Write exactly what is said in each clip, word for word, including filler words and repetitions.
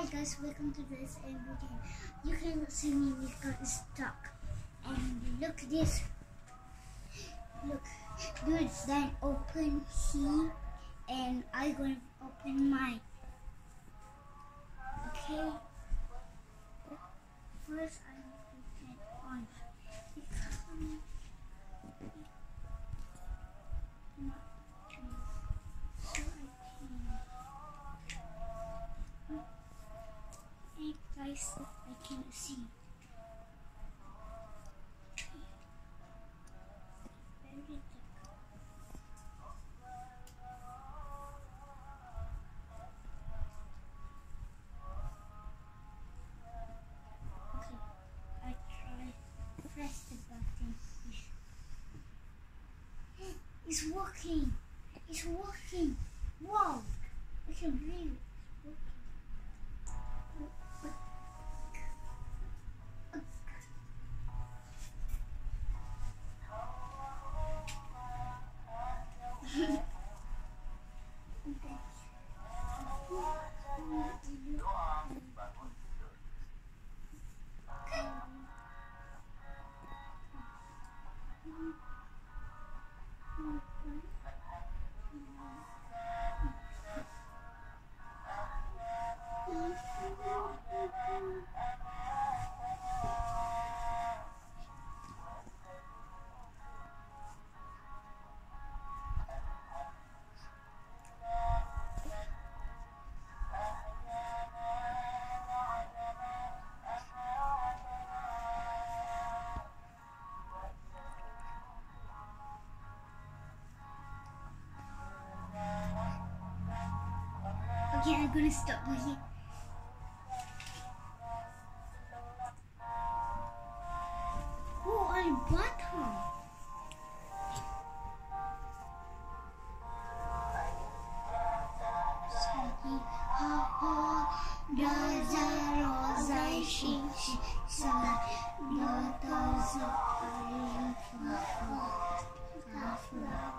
guys, welcome to this and again. You can see me got stuck. And look at this. Look. Good, then open here and I'm gonna open mine. Okay. First I need to turn on. Because so I can. Hey guys, I can see. It's working. It's working. Wow. I can believe it. Okay, I'm gonna stop here. Oh, I'm bottom. Sagi ha ha daza roza shi shi sa do doza arifa kafla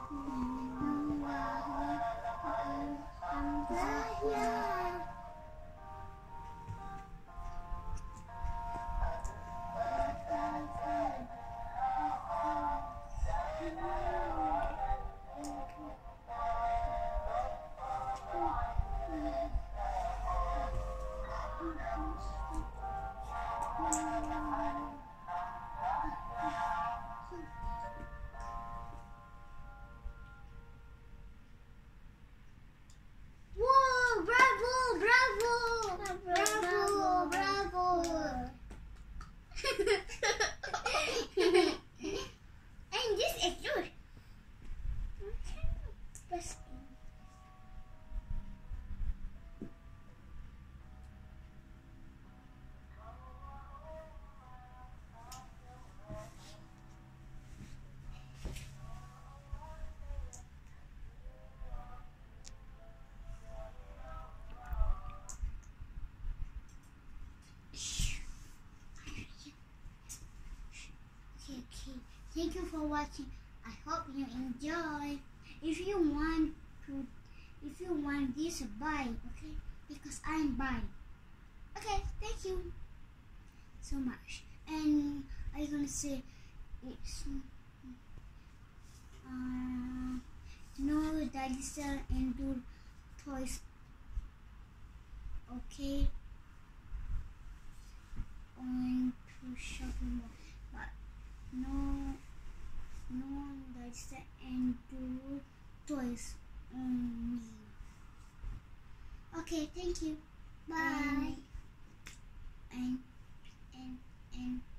and this is good. Okay, thank you for watching. I hope you enjoy. If you want to, if you want this, buy, okay? Because I'm buying. Okay, thank you so much. And I'm gonna say it's uh, no dinosaur and do toys. Okay, going to shopping mall. But no, no that's and do toys only. Okay, thank you. Bye. And and and. and